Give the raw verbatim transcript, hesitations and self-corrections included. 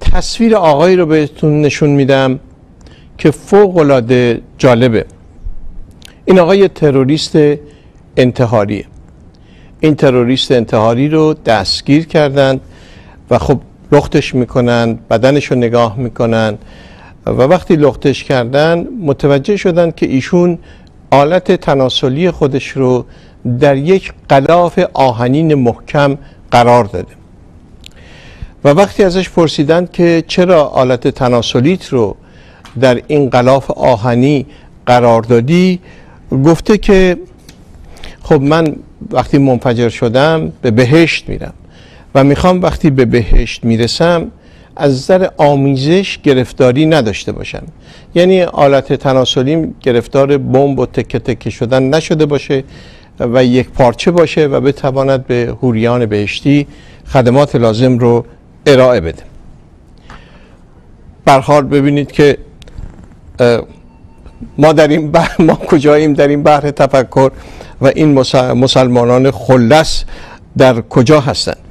تصویر آقایی رو بهتون نشون میدم که فوق العاده جالبه. این آقای تروریست انتحاریه. این تروریست انتحاری رو دستگیر کردند و خب لختش میکنن، بدنش رو نگاه میکنن و وقتی لختش کردن متوجه شدن که ایشون آلت تناسلی خودش رو در یک غلاف آهنین محکم قرار داده و وقتی ازش پرسیدن که چرا آلت تناسلیت رو در این غلاف آهنی قرار دادی، گفته که خب من وقتی منفجر شدم به بهشت میرم و میخوام وقتی به بهشت میرسم از نظر آمیزش گرفتاری نداشته باشم، یعنی آلت تناسلیم گرفتار بمب و تکه تکه شدن نشده باشه و یک پارچه باشه و بتواند به حوریان بهشتی خدمات لازم رو ارائه بده. برحال ببینید که ما در این بحر ما کجاییم در این بحر تفکر و این مسلمانان خلص در کجا هستند.